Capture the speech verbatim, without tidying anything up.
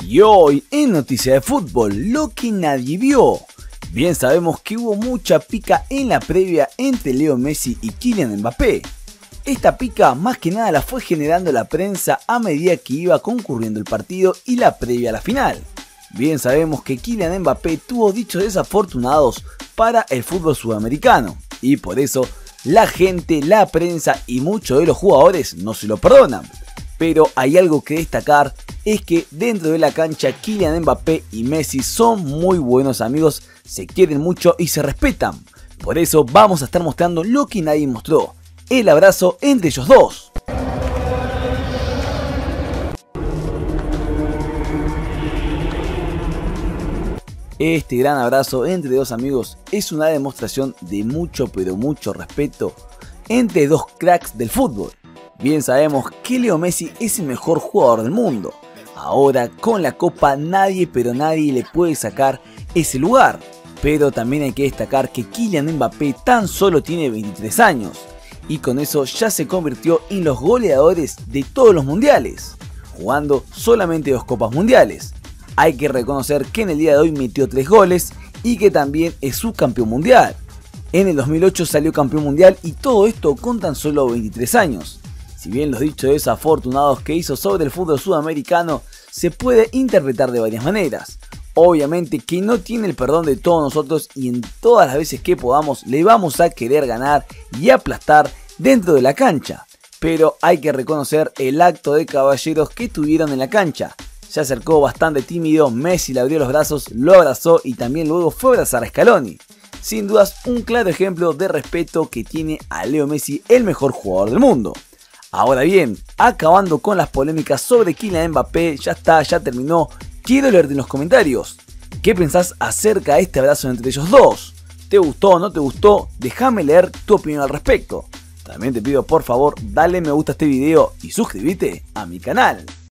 Y hoy en Noticia de Fútbol, lo que nadie vio. Bien sabemos que hubo mucha pica en la previa entre Leo Messi y Kylian Mbappé. Esta pica más que nada la fue generando la prensa a medida que iba concurriendo el partido y la previa a la final. Bien sabemos que Kylian Mbappé tuvo dichos desafortunados para el fútbol sudamericano y por eso la gente, la prensa y muchos de los jugadores no se lo perdonan. Pero hay algo que destacar, es que dentro de la cancha Kylian Mbappé y Messi son muy buenos amigos, se quieren mucho y se respetan. Por eso vamos a estar mostrando lo que nadie mostró, el abrazo entre ellos dos. Este gran abrazo entre dos amigos es una demostración de mucho pero mucho respeto entre dos cracks del fútbol. Bien sabemos que Leo Messi es el mejor jugador del mundo. Ahora con la copa nadie pero nadie le puede sacar ese lugar. Pero también hay que destacar que Kylian Mbappé tan solo tiene veintitrés años. Y con eso ya se convirtió en los goleadores de todos los mundiales, jugando solamente dos copas mundiales. Hay que reconocer que en el día de hoy metió tres goles y que también es subcampeón mundial. En el dos mil ocho salió campeón mundial y todo esto con tan solo veintitrés años. Si bien los dichos desafortunados que hizo sobre el fútbol sudamericano se puede interpretar de varias maneras. Obviamente que no tiene el perdón de todos nosotros y en todas las veces que podamos le vamos a querer ganar y aplastar dentro de la cancha. Pero hay que reconocer el acto de caballeros que tuvieron en la cancha. Se acercó bastante tímido, Messi le abrió los brazos, lo abrazó y también luego fue a abrazar a Scaloni. Sin dudas un claro ejemplo de respeto que tiene a Leo Messi, el mejor jugador del mundo. Ahora bien, acabando con las polémicas sobre Kylian Mbappé, ya está, ya terminó. Quiero leerte en los comentarios, ¿qué pensás acerca de este abrazo entre ellos dos? ¿Te gustó o no te gustó? Déjame leer tu opinión al respecto. También te pido por favor, dale me gusta a este video y suscríbete a mi canal.